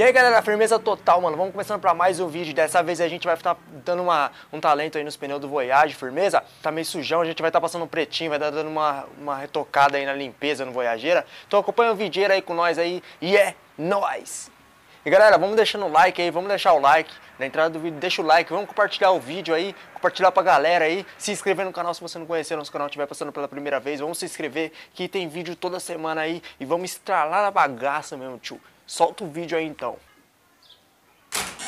aí galera, firmeza total, mano. Vamos começando pra mais um vídeo. Dessa vez a gente vai estar dando um talento aí nos pneus do Voyage, firmeza. Tá meio sujão, a gente vai estar passando um pretinho, vai estar dando uma retocada aí na limpeza no Voyageira. Então acompanha o vídeo aí com nós aí e é nóis! E galera, vamos deixando o like aí, vamos deixar o like na entrada do vídeo, deixa o like, vamos compartilhar o vídeo aí, compartilhar pra galera aí, se inscrever no canal se você não conhecer nosso canal, estiver passando pela primeira vez, vamos se inscrever que tem vídeo toda semana aí e vamos estralar a bagaça mesmo, tio. Solta o vídeo aí então.